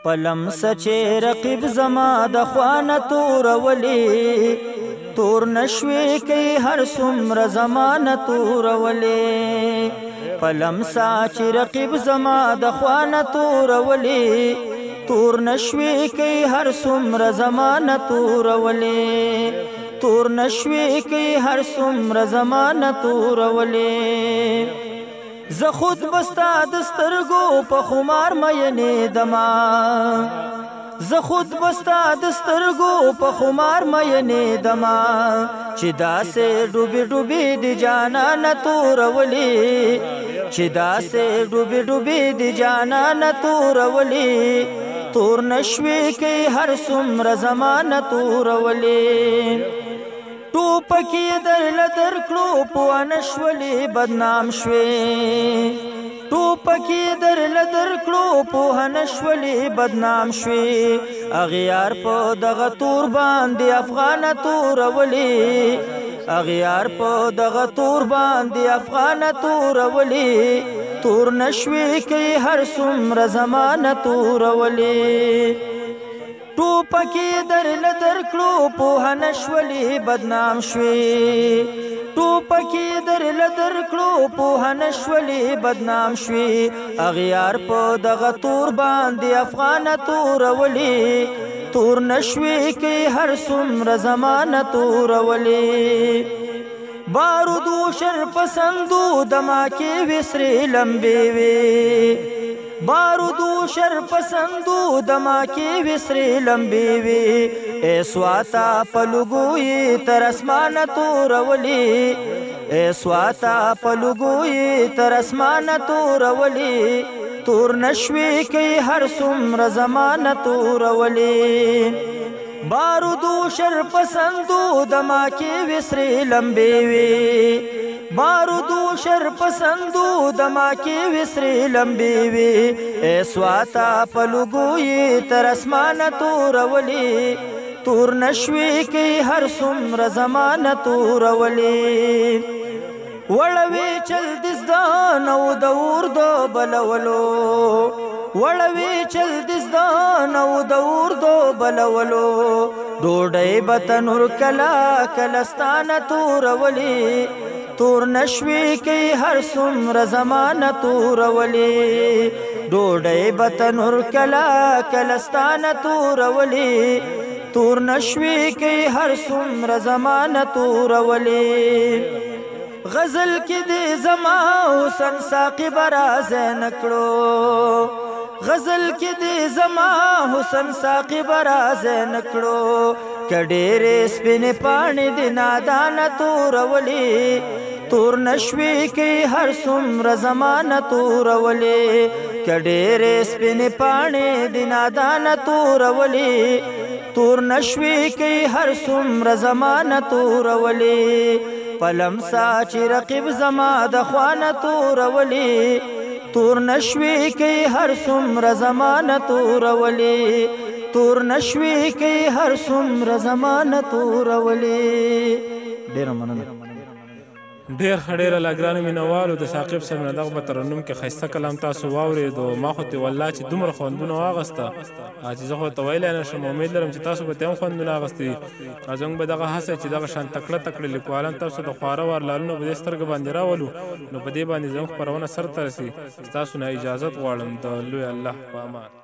پلمس چې رقیب زما د خوانه تورولې تور نشوي کوي هر څومره زمانه تورولې پلمسا چې رقیب زما د خوانه تورولې تور نشوي کوي هر څومره زمانه تورولې تور نشوي کوي هر څومره زمانه تورولې زه خود بستا د سترګو په خمار مینې دما زه خود بستا د سترګو په خمار مینې دما چې داسې ډوبې ډوبې د جانانه تورولې چې داسې ډوبې ډوبې د جانانه تورولې تور نشوي کوي هر څومره زمانه تورولې ټوپکې درله درکړو پوه نشولې بدنام شوې ټوپکې درله درکړو پوه نشولې بدنام شوې اغیار په دغه تور باندې افغانه تورولې اغیار په دغه تور باندې افغانه تورولې تور نشوي کوي هر څومره زمانه تورولې ټوپکې درله درکړو پوه نشولې بدنام شوې ټوپکې درله درکړو پوه نشولې بدنام شوې اغیار په دغه تور باندې افغانه تورولې تور نشوي کوي هر څومره زمانه تورولې بارودو شر پسندو دماکې وسرې لمبې وې بارودو شر پسندو دماکې وسرې لمبې وې اے سواتا پلوګوي تر اسمانه تورولې اے سواتا پلوګوي تر اسمانه تورولې تور نشوي کوي هر څومره زمانه تورولې بارودو شر پسندو دماکې وسرې لمبې وې بارودو شر پسندو دماکې وسرې لمبې وې اے سواتا پلوګوي تر اسمانه تورولې تور نشوي کوي هر څومره زمانه تورولې وړوي چل دزدان او د اور د بلولو وړوي چل دزدان او د اور د بلولو ډوډۍ به تنور کلا کلستانه تورولې تور نشوي کوي هر څومره زمانه تورولې ډوډۍ به تنور کلا کلستانه تورولې تور نشوي کوي هر څومره زمانه تورولې غزل کې دې زما حسن ساقي براز نکړو غزل کې دې زما حسن ساقي براز نکړو کډېرې سپینې پاڼې دې نادانه تورولې تور نشوي کوي هر څومره زمانه تورولې کډېرې سپینې پاڼې دې نادانه تورولې تور نشوي کوي هر څومره زمانه تورولې پلمسا چې رقیب زما د خوانه تورولې تور نشوي کوي هر څومره زمانه تورولې تور نشوي کوي هر څومره زمانه تورولې ډېره مننه ډېر ښه ډېره ګرانو مینهوالو د ثاقب صاحب نه دغه به ترنم کې ښایسته کلام تاسو واورېدو ما خو ته والله چې دومره خوندونه واغسته چې زه خو ورته ویلی نه شم امید لرم چې تاسو به ته هم خوندونه اخیستي زموږ به دغه هڅه چې دغه شان تکړه تکړه لیکوالان تاسو د خواره وار لالونو په دې سترګه باندې راولو نو په دې باندې زموږ خپرونه سرته رسي ستاسو نه اجازت غواړم د لوی الله په امان